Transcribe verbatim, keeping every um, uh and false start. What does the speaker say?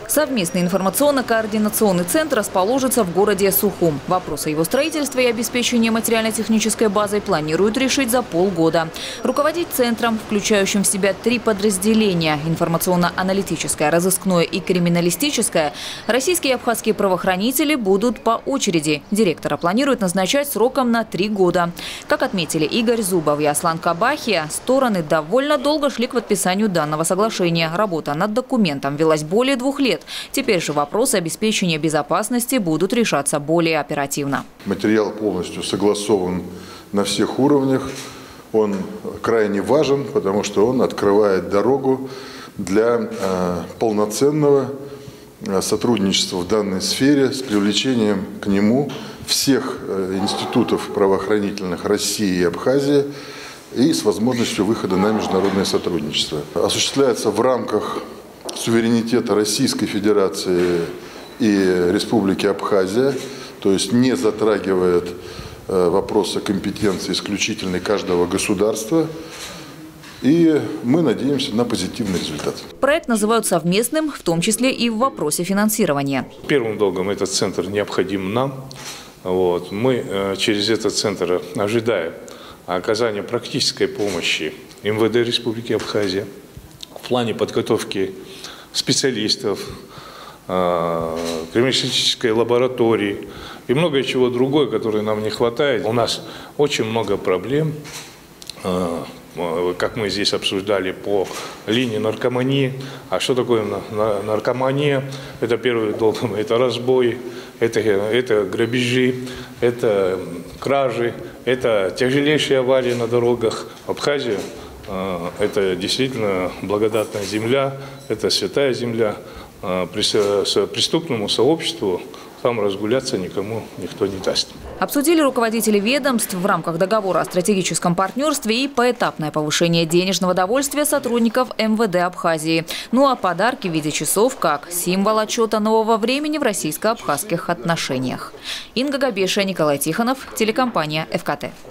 Совместный информационно-координационный центр расположится в городе Сухум. Вопросы его строительства и обеспечения материально-технической базой планируют решить за полгода. Руководить центром, включающим в себя три подразделения – информационно-аналитическое, разыскное и криминалистическое, российские и абхазские правоохранители будут по очереди. Директора планируют назначать сроком на три года. Как отметили Игорь Зубов и Аслан Кабахия, стороны довольно долго шли к подписанию данного соглашения. Работа над документом велась более двух лет. Теперь же вопросы обеспечения безопасности будут решаться более оперативно. Материал полностью согласован на всех уровнях. Он крайне важен, потому что он открывает дорогу для э, полноценного сотрудничества в данной сфере с привлечением к нему всех э, институтов правоохранительных России и Абхазии и с возможностью выхода на международное сотрудничество. Осуществляется в рамках суверенитета Российской Федерации и Республики Абхазия, то есть не затрагивает э, вопросы компетенции исключительной каждого государства. И мы надеемся на позитивный результат. Проект называют совместным, в том числе и в вопросе финансирования. Первым долгом этот центр необходим нам. Вот. Мы э, через этот центр ожидаем оказания практической помощи эм вэ дэ Республики Абхазия в плане подготовки специалистов, э, криминалистической лаборатории и многое чего другое, которое нам не хватает. У нас очень много проблем. Э, как мы здесь обсуждали, по линии наркомании. А что такое наркомания? Это первый долг, это разбой, это, это грабежи, это кражи, это тяжелейшие аварии на дорогах. Абхазия – это действительно благодатная земля, это святая земля. Преступному сообществу там разгуляться никому никто не даст. Обсудили руководители ведомств в рамках договора о стратегическом партнерстве и поэтапное повышение денежного довольствия сотрудников эм вэ дэ Абхазии. Ну а подарки в виде часов как символ отчета нового времени в российско-абхазских отношениях. Инга Габеша, Николай Тихонов, телекомпания эф ка тэ.